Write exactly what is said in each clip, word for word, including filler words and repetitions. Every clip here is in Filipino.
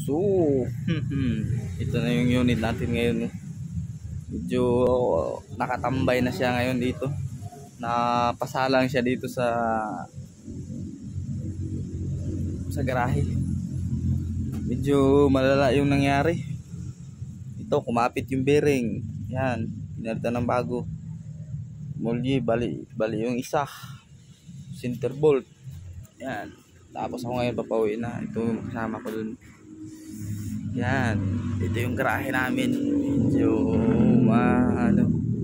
So, ito na yung unit natin ngayon. Medyo nakatambay na siya ngayon dito. Napasalang siya dito sa sa garahe. Medyo malala yung nangyari. Ito, kumapit yung bearing. Yan, pinalitan ng bago. Molye, bali, bali yung isa. Center bolt. Yan. Tapos ako ngayon papauwi na. Ito yung kasama ko dun. Yan. Ito yung garahe namin. Medyo ano.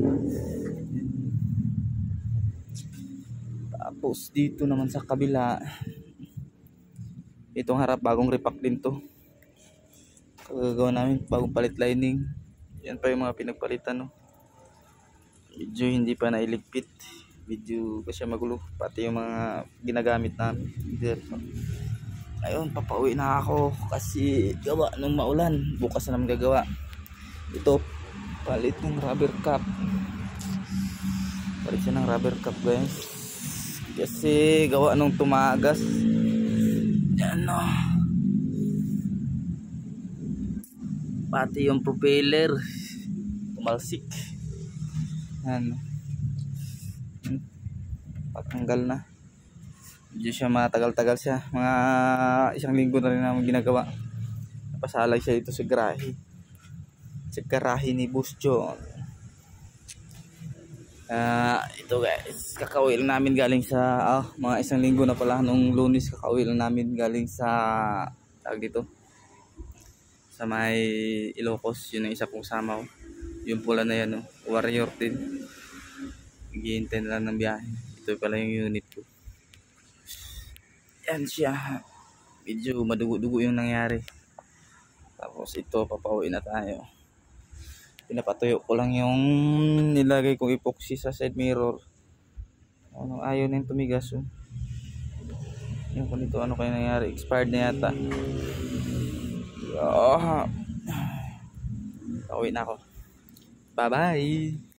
Tapos dito naman sa kabila. Itong harap, bagong repack din to. Kagagawa namin, bagong palit lining. Yan pa yung mga pinagpalitan, no. Medyo hindi pa nailigpit. Medyo pa siya magulo. Pati yung mga ginagamit namin. Ayun, papauwi na ako kasi gawa nung maulan. Bukas na naman gagawa. Ito, palit ng rubber cap. Palit siya ng rubber cap, guys. Kasi gawa nung tumagas. Yan, no. Pati yung propeller tumalsik. Yan. Patanggal na. Medyo siya matagal-tagal siya. Mga isang linggo na rin namin ginagawa. Napasalag siya dito sa garahe. Sa garahe ni Boss John. Uh, ito guys, kakauwi lang namin galing sa oh, mga isang linggo na pala nung Lunes. Kakauwi lang namin galing sa tawag dito sa may Ilocos. Yun ang isa pong samaw. Yung pula na yan, no? Warrior din. Naghihintay na lang ng biyahe. Ito pala yung unit ko. Yan siya. Medyo madugo-dugo yung nangyari. Tapos ito, papauwi na tayo. Pinapatuyo ko lang yung nilagay kong epoxy sa side mirror. Ano, ayaw na yung tumigas. Oh. Yung kung ito, ano kaya nangyari? Expired na yata. Oh. Pauwi na ako. Bye bye.